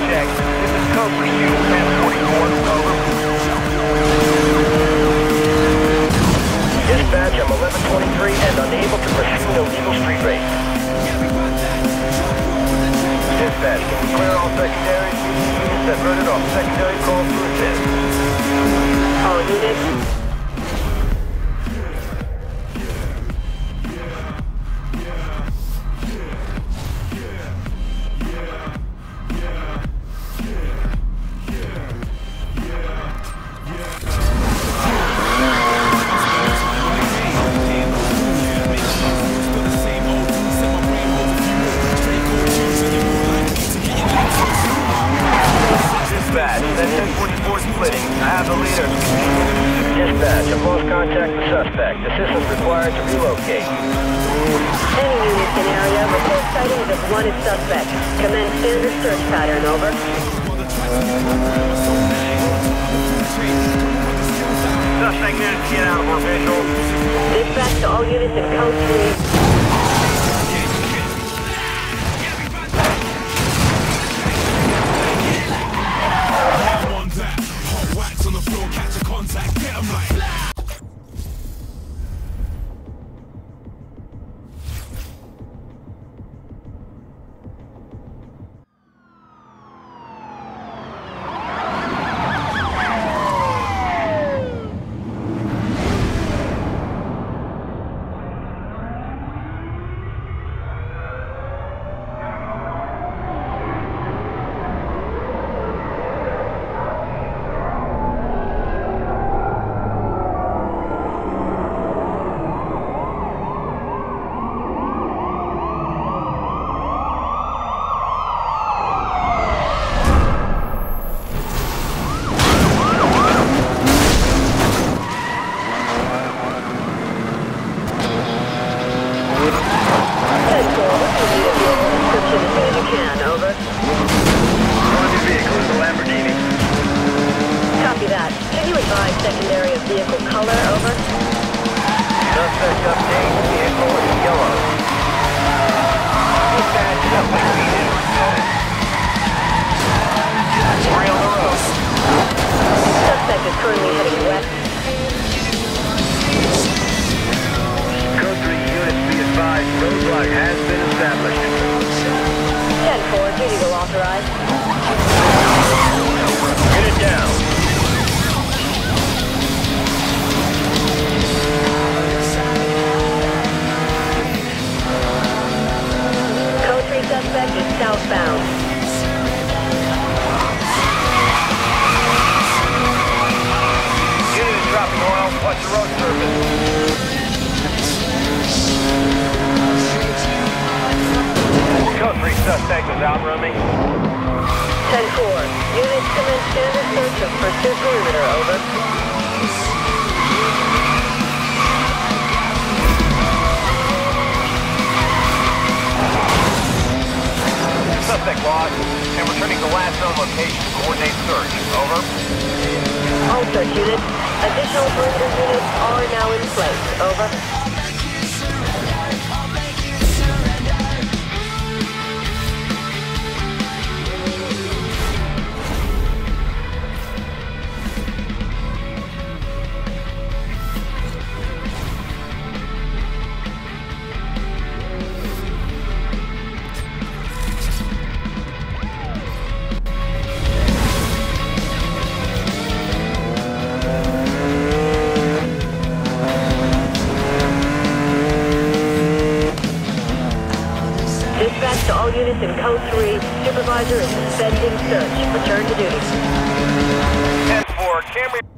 check. This is code for you, 1044, over. Dispatch, I'm 1123 and unable to pursue an illegal street race. Dispatch, can we clear all secondaries? Units diverted off secondary calls to assist. All units. Dispatch, that 1044 splitting. I have the leader. Dispatch, I've lost contact with suspect. Assistance required to relocate. Any units in area, report sightings of wanted suspect. Commence standard search pattern, over. Suspect needed to get out of our visual. Dispatch to all units in code 3. Secondary of vehicle color, over. Suspect update, vehicle is yellow. Dispatch, suspect needed. We're on the road. Suspect is currently heading west. Code 3 units, be advised, roadblock has been established. 10-4, duty will authorize. Unit down. Suspect is southbound. Unit is dropping oil. Watch the road surface. Code 3 suspect is outrunning. 10-4. Units commence standard search of pursuit perimeter, over. Suspect lost, and returning to last known location to coordinate search. Over. All search units. Additional perimeter units are now in place. Over. Dispatch to all units in code 3. Supervisor is suspending search. Return to duty. 10-4, Camry.